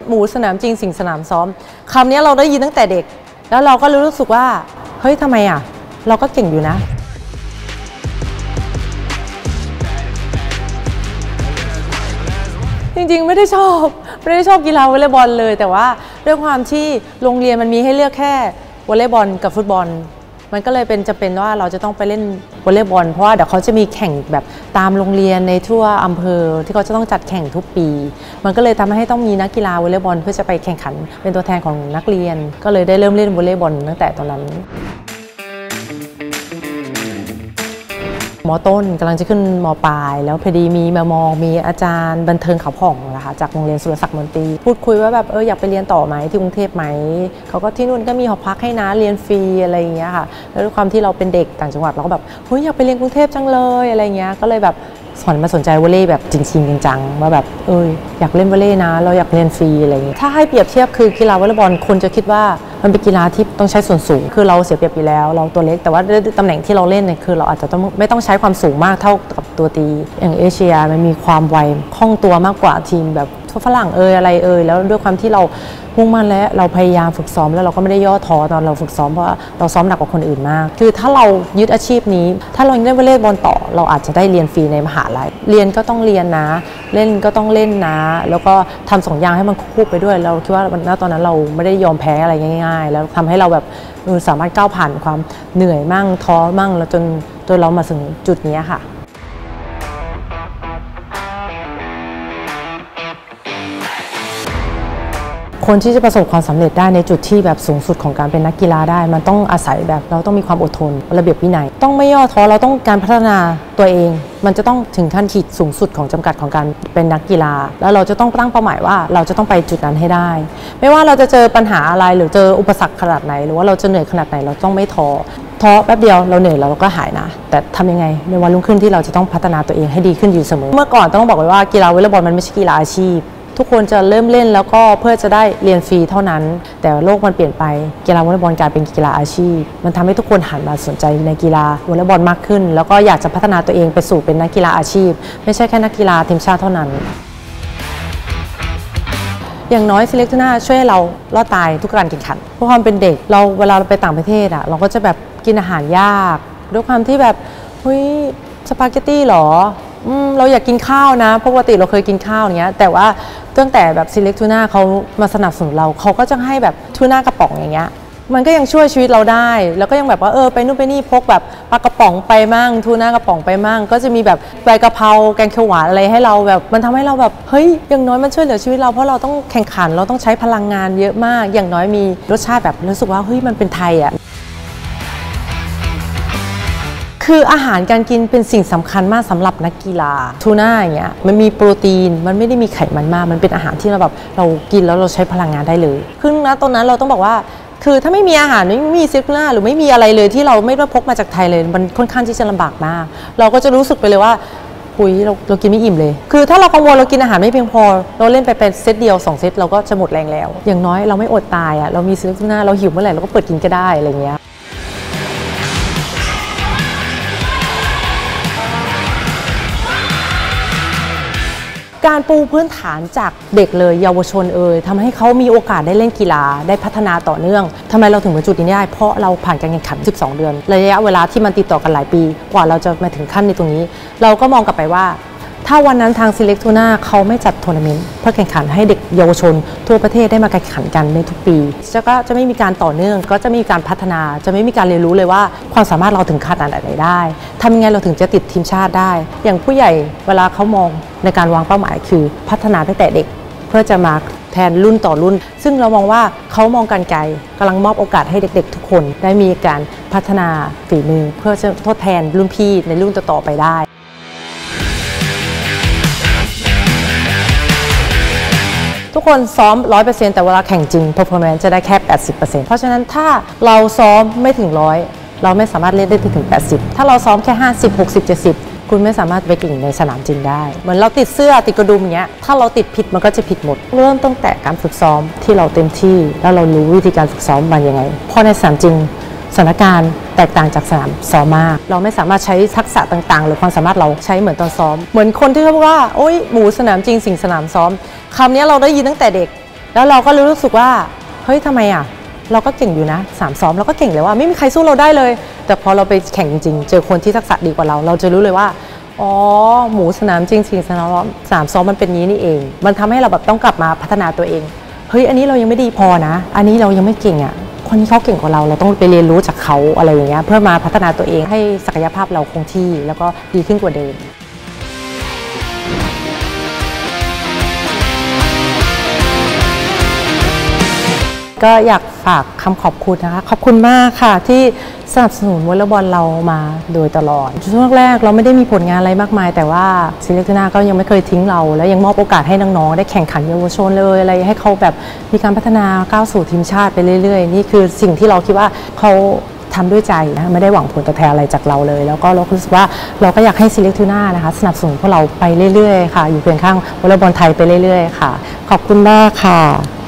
หมูสนามจริงสิงสนามซ้อมคำนี้เราได้ยินตั้งแต่เด็กแล้วเราก็รู้สึกว่าเฮ้ยทำไมอ่ะเราก็เก่งอยู่นะจริงๆไม่ได้ชอบกีฬาวอลเลย์บอลเลยแต่ว่าด้วยความที่โรงเรียนมันมีให้เลือกแค่วอลเลย์บอลกับฟุตบอลมันก็เลยเป็นจำเป็นว่าเราจะต้องไปเล่นวอลเลย์บอลเพราะว่าเดี๋ยวเขาจะมีแข่งแบบตามโรงเรียนในทั่วอำเภอที่เขาจะต้องจัดแข่งทุกปีมันก็เลยทำให้ต้องมีนักกีฬาวอลเลย์บอลเพื่อจะไปแข่งขันเป็นตัวแทนของนักเรียนก็เลยได้เริ่มเล่นวอลเลย์บอลตั้งแต่ตอนนั้นม.ต้นกำลังจะขึ้นม.ปลายแล้วพอดีมีอาจารย์บันเทิงเขาผ่องนะคะจากโรงเรียนสุรศักดิ์มนตรีพูดคุยว่าแบบอยากไปเรียนต่อไหมที่กรุงเทพไหมเขาก็ที่นู่นก็มีหอพักให้นะเรียนฟรีอะไรอย่างเงี้ยค่ะแล้วด้วยความที่เราเป็นเด็กต่างจังหวัดเราก็แบบเฮ้ยอยากไปเรียนกรุงเทพจังเลยอะไรเงี้ยก็เลยแบบมาสนใจวอลเลย์แบบจริงๆจังๆว่าแบบอยากเล่นวอลเลย์นะเราอยากเรียนฟรีอะไรอย่างเงี้ยถ้าให้เปรียบเทียบคือกีฬาวอลเลย์บอลคนจะคิดว่ามันเป็นกีฬาที่ต้องใช้ส่วนสูงคือเราเสียเปรียบอยู่แล้วเราตัวเล็กแต่ว่าตำแหน่งที่เราเล่นเนี่ยคือเราอาจจะไม่ต้องใช้ความสูงมากเท่ากับตัวตีอย่างเอเชียมันมีความไวคล่องตัวมากกว่าทีมแบบฝรั่งอะไรแล้วด้วยความที่เรามุ่งมั่นและเราพยายามฝึกซ้อมแล้วเราก็ไม่ได้ย่อท้อตอนเราฝึกซ้อมเพราะเราซ้อมหนักกว่าคนอื่นมากคือถ้าเรายึดอาชีพนี้ถ้าเรายังเล่นวอลเลย์บอลต่อเราอาจจะได้เรียนฟรีในมหาลัยเรียนก็ต้องเรียนนะเล่นก็ต้องเล่นนะแล้วก็ทำ2 อย่างให้มันควบไปด้วยเราคิดว่าตอนนั้นเราไม่ได้ยอมแพ้อะไรง่ายๆแล้วทำให้เราแบบสามารถก้าวผ่านความเหนื่อยมั่งท้อมั่งแล้วจนเรามาถึงจุดนี้ค่ะคนที่จะประสบความสำเร็จได้ในจุดที่แบบสูงสุดของการเป็นนักกีฬาได้มันต้องอาศัยแบบเราต้องมีความอดทนระเบียบวินัยต้องไม่ย่อท้อเราต้องการพัฒนาตัวเองมันจะต้องถึงขั้นขีดสูงสุดของจำกัดของการเป็นนักกีฬาแล้วเราจะต้องตั้งเป้าหมายว่าเราจะต้องไปจุดนั้นให้ได้ไม่ว่าเราจะเจอปัญหาอะไรหรือเจออุปสรรคขนาดไหนหรือว่าเราจะเหนื่อยขนาดไหนเราต้องไม่ท้อแป๊บเดียวเราเหนื่อยเราก็หายนะแต่ทำยังไงในวันรุ่งขึ้นที่เราจะต้องพัฒนาตัวเองให้ดีขึ้นอยู่เสมอเมื่อก่อนต้องบอกไว้ว่ากีฬาวอลเลย์บอลมันไม่ใช่กีฬาอาชีพทุกคนจะเริ่มเล่นแล้วก็เพื่อจะได้เรียนฟรีเท่านั้นแต่โลกมันเปลี่ยนไปกีฬาวอลเลย์บอลกลายเป็นกีฬาอาชีพมันทำให้ทุกคนหันมาสนใจในกีฬาวอลเลย์บอลมากขึ้นแล้วก็อยากจะพัฒนาตัวเองไปสู่เป็นนักกีฬาอาชีพไม่ใช่แค่นักกีฬาทีมชาติเท่านั้นอย่างน้อยซิเล็กทูน่าช่วยให้เรารอดตายทุกการแข่งขันเพราะความเป็นเด็กเราเวลาเราไปต่างประเทศเราก็จะแบบกินอาหารยากด้วยความที่แบบเฮ้ยสปาเกตตี้หรอเราอยากกินข้าวนะปกติเราเคยกินข้าวอย่างเงี้ยแต่ว่าตั้งแต่แบบซิเล็กทูน่าเขามาสนับสนุนเราเขาก็จะให้แบบทูน่ากระป๋องอย่างเงี้ยมันก็ยังช่วยชีวิตเราได้แล้วก็ยังแบบว่าไปนู่นไปนี่พกแบบปลากระป๋องไปมั่งทูน่ากระป๋องไปมั่งก็จะมีแบบใบกะเพราแกงเขียวหวานอะไรให้เราแบบมันทำให้เราแบบเฮ้ยอย่างน้อยมันช่วยเหลือชีวิตเราเพราะเราต้องแข่งขันเราต้องใช้พลังงานเยอะมากอย่างน้อยมีรสชาติแบบรู้สึกว่าเฮ้ยมันเป็นไทยอ่ะคืออาหารการกินเป็นสิ่งสำคัญมากสำหรับนักกีฬาทูน่าอย่างเงี้ยมันมีโปรตีนมันไม่ได้มีไขมันมากมันเป็นอาหารที่เราแบบเรากินแล้วเราใช้พลังงานได้เลยคือตอนนั้นเราต้องบอกว่าคือถ้าไม่มีอาหารไม่มีซิลิทูน่าหรือไม่มีอะไรเลยที่เราไม่ได้พกมาจากไทยเลยมันค่อนข้างที่จะลำบากมากเราก็จะรู้สึกไปเลยว่าคุยเรากินไม่อิ่มเลยคือถ้าเรากังวลเรากินอาหารไม่เพียงพอเราเล่นไปเป็นเซตเดียว2 เซตเราก็จะหมดแรงแล้วอย่างน้อยเราไม่อดตายเรามีซิลิทูน่าเราหิวเมื่อไหร่เราก็เปิดกินก็ได้อะไรเงี้ยการปูพื้นฐานจากเด็กเลยเยาวชนทำให้เขามีโอกาสได้เล่นกีฬาได้พัฒนาต่อเนื่องทำไมเราถึงมาจุดนี้ได้เพราะเราผ่านการแข่งขัน12 เดือนระยะเวลาที่มันติดต่อกันหลายปีกว่าเราจะมาถึงขั้นในตรงนี้เราก็มองกลับไปว่าถ้าวันนั้นทางซิเล็กทูน่าเขาไม่จัดทัวร์นาเมนต์เพื่อแข่งขันให้เด็กเยาวชนทั่วประเทศได้มาแข่งขันกันในทุกปีก็จะไม่มีการต่อเนื่องก็จะไม่มีการพัฒนาจะไม่มีการเรียนรู้เลยว่าความสามารถเราถึงขนาดไหนได้ทำยังไงเราถึงจะติดทีมชาติได้อย่างผู้ใหญ่เวลาเขามองในการวางเป้าหมายคือพัฒนาตั้งแต่เด็กเพื่อจะมาแทนรุ่นต่อรุ่นซึ่งเรามองว่าเขามองกันไกลกำลังมอบโอกาสให้เด็กๆทุกคนได้มีการพัฒนาฝีมือเพื่อจะทดแทนรุ่นพี่ในรุ่นต่อไปได้ทุกคนซ้อม 100% แต่เวลาแข่งจริง performance จะได้แค่ 80% เพราะฉะนั้นถ้าเราซ้อมไม่ถึง 100เราไม่สามารถเล่นได้ถึง 80ถ้าเราซ้อมแค่ 50 60 70คุณไม่สามารถไปเก่งในสนามจริงได้เหมือนเราติดเสื้อติดกระดุมอย่างเงี้ยถ้าเราติดผิดมันก็จะผิดหมดเริ่มตั้งแต่การฝึกซ้อมที่เราเต็มที่แล้วเรารู้วิธีการฝึกซ้อมมันยังไงพอในสนามจริงสถานการณ์แตกต่างจากสนามซ้อมมากเราไม่สามารถใช้ทักษะต่างๆหรือความสามารถเราใช้เหมือนตอนซ้อมเหมือนคนที่เขาบอกว่าโอ๊ยหมูสนามจริงสิงสนามซ้อมคำนี้เราได้ยินตั้งแต่เด็กแล้วเราก็รู้สึกว่าเฮ้ยทำไมอ่ะเราก็เก่งอยู่นะ3ซ้อมเราก็เก่งเลยว่าไม่มีใครสู้เราได้เลยแต่พอเราไปแข่งจริงๆเจอคนที่ทักษะดีกว่าเราจะรู้เลยว่าอ๋อหมูสนามจริงๆ3ซ้อมมันเป็นนี้นี่เองมันทำให้เราแบบต้องกลับมาพัฒนาตัวเองเฮ้ยอันนี้เรายังไม่ดีพอนะอันนี้เรายังไม่เก่งอ่ะคนที่เขาเก่งกว่าเราต้องไปเรียนรู้จากเขาอะไรอย่างเงี้ยเพื่อมาพัฒนาตัวเองให้ศักยภาพเราคงที่แล้วก็ดีขึ้นกว่าเดิมก็อยากฝากคำขอบคุณนะคะขอบคุณมากค่ะที่สนับสนุนวอลเลย์บอลเรามาโดยตลอดช่วงแรกเราไม่ได้มีผลงานอะไรมากมายแต่ว่าซิเล็กทูน่าก็ยังไม่เคยทิ้งเราและยังมอบโอกาสให้น้องๆได้แข่งขันเยาวชนเลยอะไรให้เขาแบบมีการพัฒนาก้าวสู่ทีมชาติไปเรื่อยๆนี่คือสิ่งที่เราคิดว่าเขาทำด้วยใจนะไม่ได้หวังผลตอบแทนอะไรจากเราเลยแล้วก็เรารู้สึกว่าเราก็อยากให้ซิเล็กทูน่านะคะสนับสนุนพวกเราไปเรื่อยๆค่ะอยู่เคียงข้างวอลเลย์บอลไทยไปเรื่อยๆค่ะขอบคุณมากค่ะ